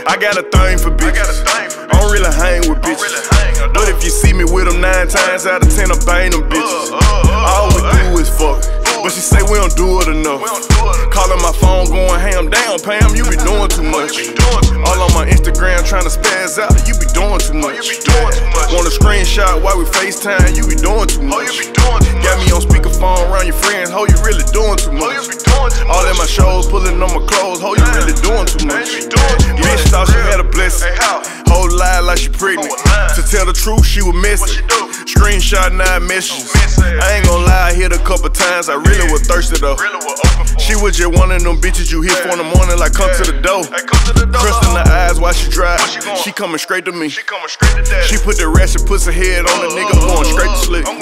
I got a thing for bitches. I don't really hang with bitches. But if you see me with them 9 times out of 10, I bang them bitches. All we do is fuck. But she say we don't do it enough. Calling my phone going ham. Damn, Pam, you be doing too much. All on my Instagram trying to spaz out. You be doing too much. Want a screenshot while we FaceTime. You be doing too much. Got me on speakerphone around your friends. Ho, you really doing too much. All in my shows, pulling on my clothes. Ho, you really doing too much. Bitch thought she had a blessing. Whole lie like she pregnant. To tell the truth, she was missing. Screenshot 9 messages. I ain't gon' lie, I hit a couple times. I really was thirsty though. She was just one of them bitches you hit for in the morning, like come to the door. Crust in the eyes while she drive. She coming straight to me. She put the ratchet pussy head on the nigga, going straight to sleep.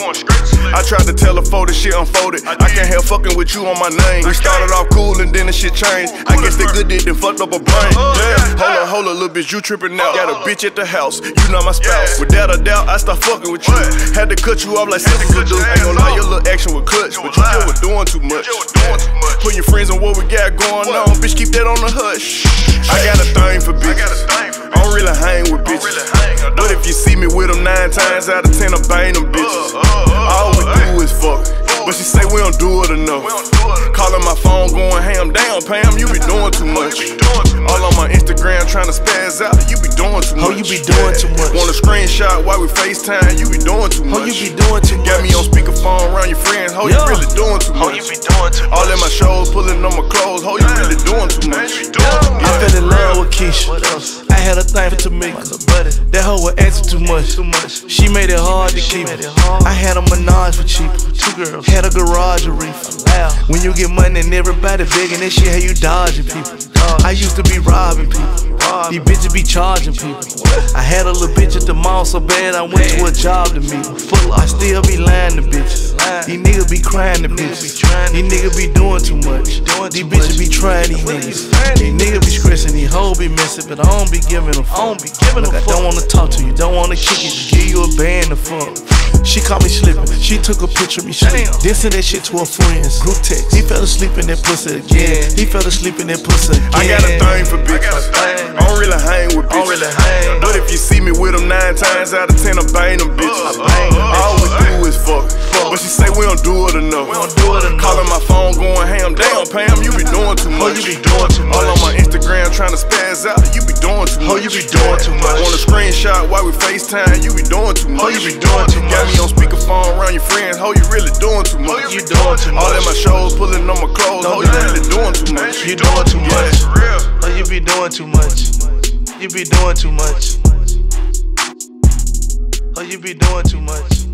I tried to tell her before the shit unfolded. I can't help fucking with you on my name. We started off cool and then the shit changed. I guess they good did then fucked up a brain. Yeah, hold up, little bitch, you tripping out. Got a bitch at the house, you not my spouse. Without a doubt, I start fucking with you. Had to cut you off like sisters would do. Ain't gon' lie, your little action was clutch, but you still was doing too much. Put your friends on what we got going on, bitch, keep that on the hush. I got a thing for bitches. I don't really hang with bitches. But if you see me with them 9 times out of 10, I bang them bitches. All we do is fuck. But she say we don't do it enough. Calling my phone going ham. Damn, Pam, you be doing too much. All on my Instagram trying to spaz out. You be doing too much. Oh, you be doing too much. Want a screenshot while we FaceTime. You be doing too much. Oh, you be doing too much. Got me on speakerphone around your friends. Ho, you really doing too much. Oh, you be doing too much. All in my shows, pulling on my clothes. Ho, you really doing too much. I fell in love with Keisha. I had a thing for Tamika. That hoe was asking too much. She made it hard to keep it. I had a menage for cheap. 2 girls. Had a garage of reefer. When you get money and everybody begging that shit, how you dodging people. I used to be robbing people. These bitches be charging people. I had a little bitch at the mall so bad I went to a job to meet. I still be lying to bitches. These niggas be crying to bitches. These niggas be doing too much. These bitches be trying these niggas. These niggas be stressing, these hoes be messing, but I don't be giving them fuck. I don't wanna talk to you, don't wanna kick it, give you a band to fuck. She caught me slipping, she took a picture of me sleeping. Dissing that shit to her friends. Group text. He fell asleep in that pussy again. He fell asleep in that pussy again. I got a thing for bitches. I don't really hang with bitches. But if you see me with them 9 times out of 10, I bang them bitches. All we do is fuck. But she say we don't do it enough. Calling my phone going ham. Damn, Pam, you be doing too much. All on my Instagram trying to spaz out. You be doing too much. You be doing too much. Want a screenshot while we FaceTime. You be doing too much. You be doing too much. Got me on speakerphone around your friends. Ho, you really doing too much. You doing too much. All in my shows, pulling on my clothes. Ho, you really doing too much. You doing too much. Oh, you be doing too much. You be doing too much. Oh, you be doing too much.